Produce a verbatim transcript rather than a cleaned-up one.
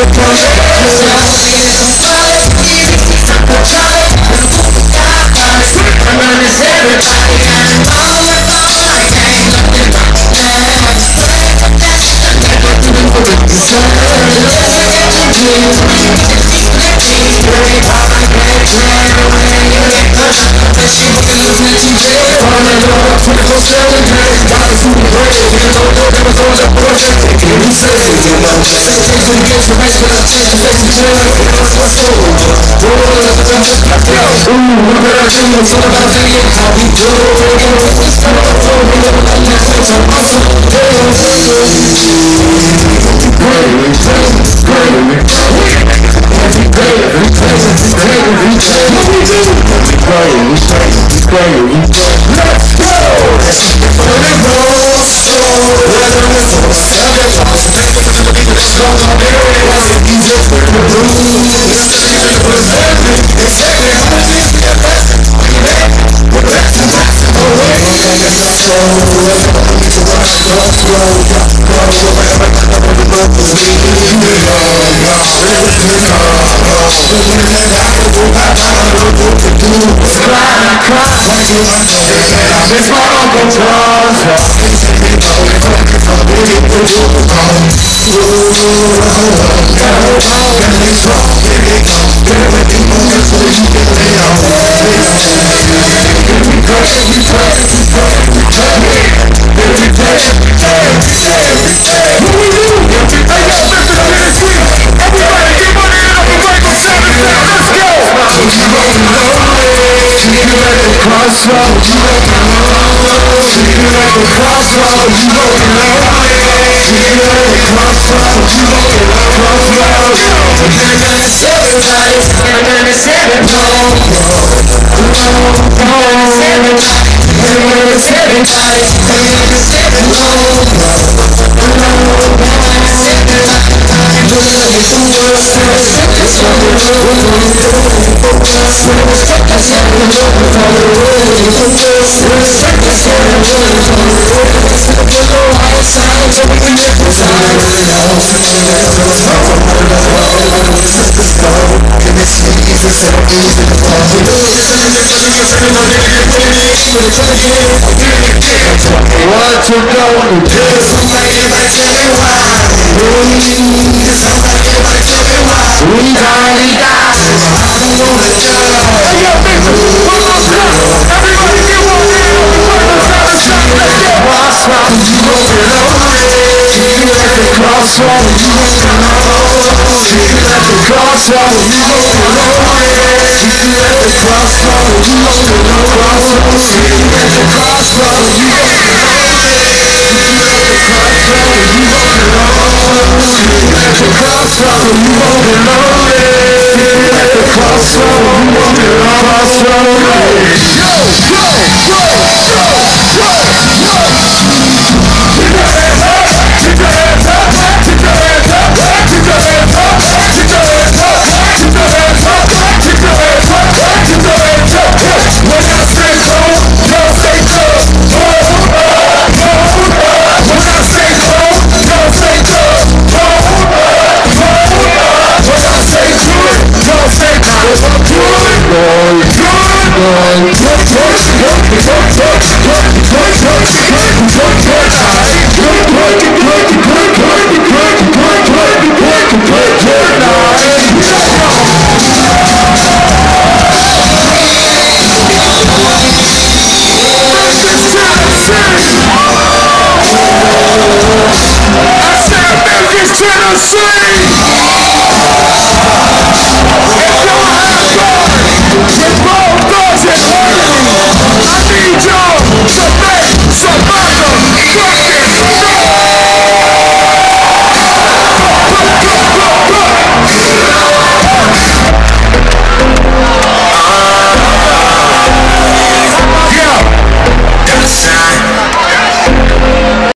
What you gonna do? Somebody tell me why. Somebody tell me why. We finally got it. I don't wanna die. Hey, yo, bitches, one more time. Everybody get one in. Let's go. Crossroad, you gon' get lonely. You at the crossroad, you gon' get lonely. You at the crossroad, you gon' get lonely. You at the crossroad, you gon' get lonely. You at the crossroad, you gon' get lonely. At the crossroad, you gon' get lonely. At the crossroad, you gon' get lonely. Yo, go, go, go, go, go. Keep your hands up, keep your hands up, keep your hands up, keep your hands up, keep your hands up, keep your hands up, keep your hands up, keep your hands up. When I stay cold, y'all stay cold. Hold up, hold up. When I stay cold, y'all stay cold. Hold up, hold up. When I stay good, y'all stay good. Good, boy, good, boy. Good, good, good, good, good, good, good, good, good, good, good, good, night. Good, good, good, good, good, good, good, good, good, good, good, good night. I said Memphis, Tennessee!